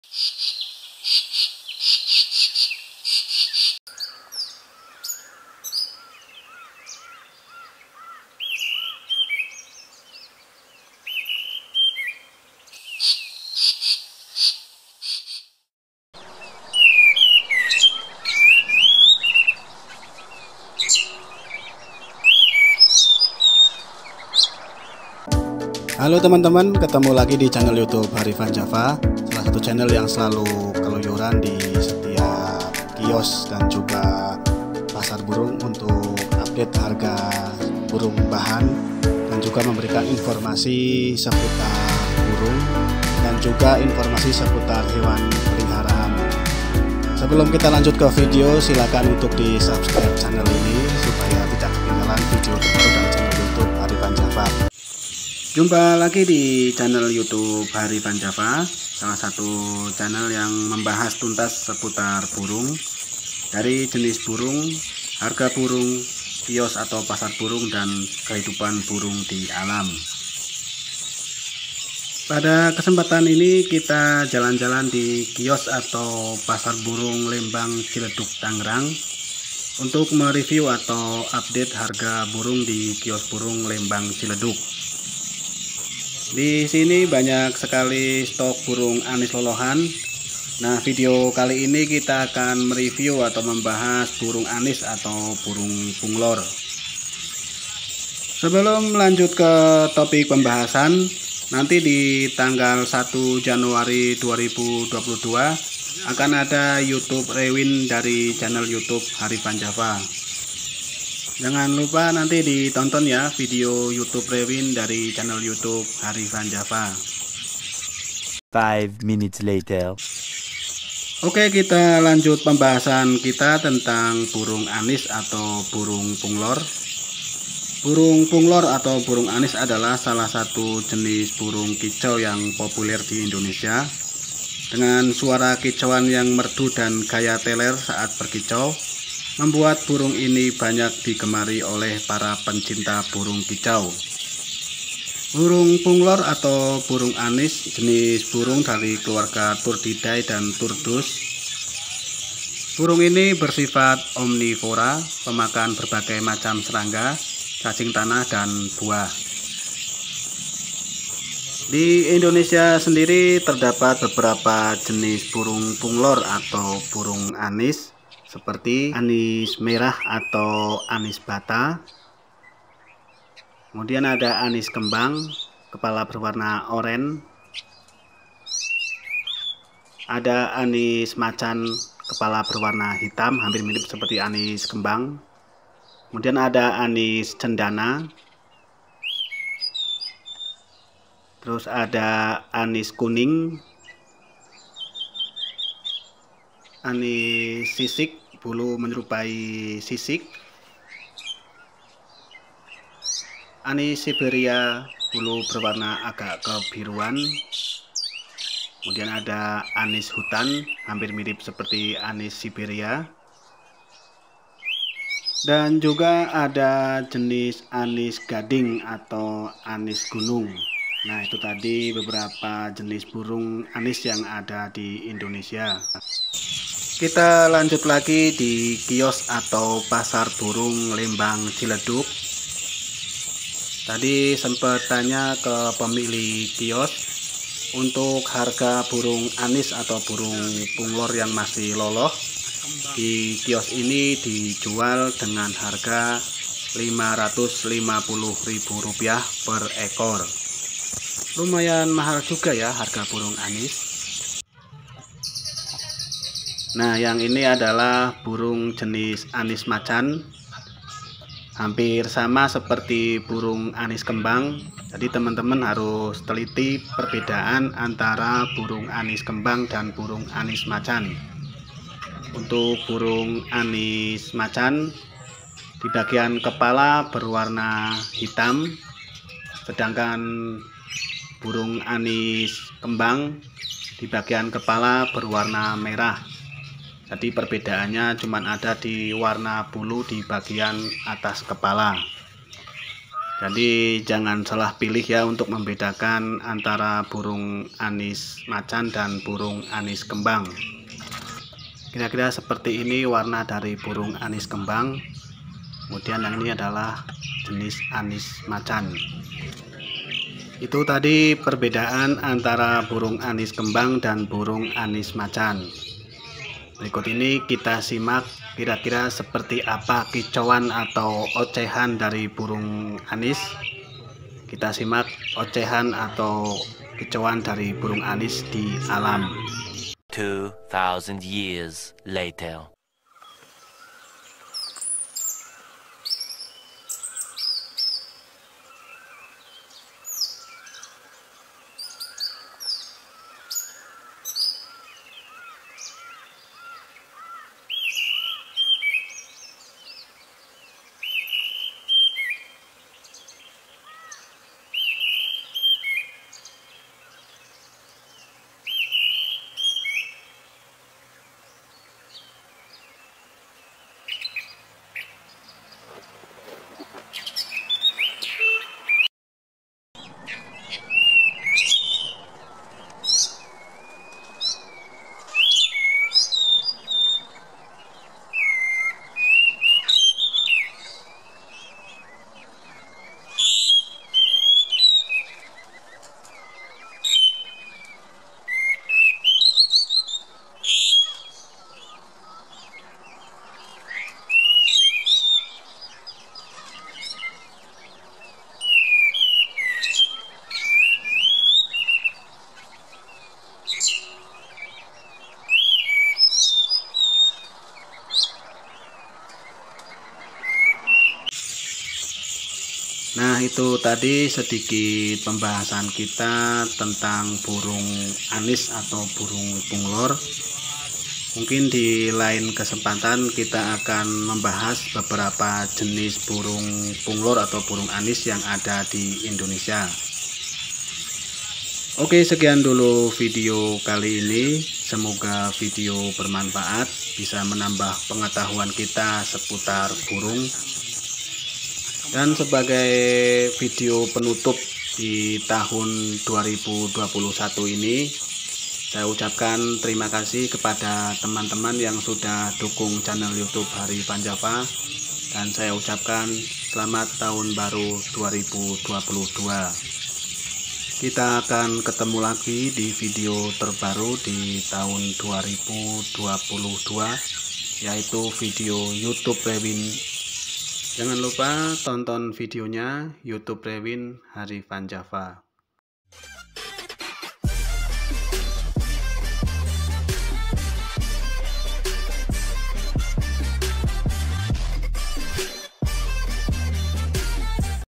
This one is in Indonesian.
Halo teman-teman, ketemu lagi di channel YouTube Harifan Java, salah satu channel yang selalu keluyuran di setiap kios dan juga pasar burung untuk update harga burung bahan dan juga memberikan informasi seputar burung dan juga informasi seputar hewan peliharaan. Sebelum kita lanjut ke video, silakan untuk di subscribe channel ini supaya tidak ketinggalan video terbaru dari channel YouTube Harifan Java. Jumpa lagi di channel YouTube Harifan Java, salah satu channel yang membahas tuntas seputar burung, dari jenis burung, harga burung, kios atau pasar burung, dan kehidupan burung di alam. Pada kesempatan ini kita jalan-jalan di kios atau pasar burung Lembang Ciledug Tangerang untuk mereview atau update harga burung di kios burung Lembang Ciledug. Di sini banyak sekali stok burung anis lolohan. Nah, video kali ini kita akan mereview atau membahas burung anis atau burung punglor. Sebelum lanjut ke topik pembahasan, nanti di tanggal 1 Januari 2022 akan ada YouTube Rewin dari channel YouTube Harifan Java. Jangan lupa nanti ditonton ya video YouTube Rewin dari channel YouTube Harifan Java. 5 minutes later. Oke, kita lanjut pembahasan kita tentang burung anis atau burung punglor. Burung punglor atau burung anis adalah salah satu jenis burung kicau yang populer di Indonesia. Dengan suara kicauan yang merdu dan gaya teler saat berkicau, membuat burung ini banyak digemari oleh para pencinta burung kicau. Burung punglor atau burung anis jenis burung dari keluarga Turdidae dan Turdus. Burung ini bersifat omnivora, pemakan berbagai macam serangga, cacing tanah, dan buah. Di Indonesia sendiri terdapat beberapa jenis burung punglor atau burung anis, seperti anis merah atau anis bata. Kemudian ada anis kembang, kepala berwarna oranye. Ada anis macan, kepala berwarna hitam, hampir mirip seperti anis kembang. Kemudian ada anis cendana. Terus ada anis kuning, anis sisik, bulu menyerupai sisik. Anis Siberia, bulu berwarna agak kebiruan. Kemudian ada anis hutan, hampir mirip seperti anis Siberia. Dan juga ada jenis anis gading atau anis gunung. Nah, itu tadi beberapa jenis burung anis yang ada di Indonesia. Kita lanjut lagi di kios atau pasar burung Lembang Ciledug. Tadi sempat tanya ke pemilik kios untuk harga burung anis atau burung punglor yang masih loloh. Di kios ini dijual dengan harga Rp550.000 per ekor. Lumayan mahal juga ya harga burung anis. Nah, yang ini adalah burung jenis anis macan, hampir sama seperti burung anis kembang. Jadi teman-teman harus teliti perbedaan antara burung anis kembang dan burung anis macan. Untuk burung anis macan, di bagian kepala berwarna hitam, sedangkan burung anis kembang di bagian kepala berwarna merah. Jadi perbedaannya cuma ada di warna bulu di bagian atas kepala. Jadi jangan salah pilih ya untuk membedakan antara burung anis macan dan burung anis kembang. Kira-kira seperti ini warna dari burung anis kembang. Kemudian yang ini adalah jenis anis macan. Itu tadi perbedaan antara burung anis kembang dan burung anis macan. Berikut ini kita simak kira-kira seperti apa kicauan atau ocehan dari burung anis. Kita simak ocehan atau kicauan dari burung anis di alam. 2,000 years later. Nah, itu tadi sedikit pembahasan kita tentang burung anis atau burung punglor. Mungkin di lain kesempatan kita akan membahas beberapa jenis burung punglor atau burung anis yang ada di Indonesia. Oke, sekian dulu video kali ini. Semoga video bermanfaat, bisa menambah pengetahuan kita seputar burung. Dan sebagai video penutup di tahun 2021 ini, saya ucapkan terima kasih kepada teman-teman yang sudah dukung channel YouTube Harifan Java, dan saya ucapkan selamat tahun baru 2022. Kita akan ketemu lagi di video terbaru di tahun 2022, yaitu video YouTube Rewin. Jangan lupa tonton videonya YouTube Rewin Harifan Java.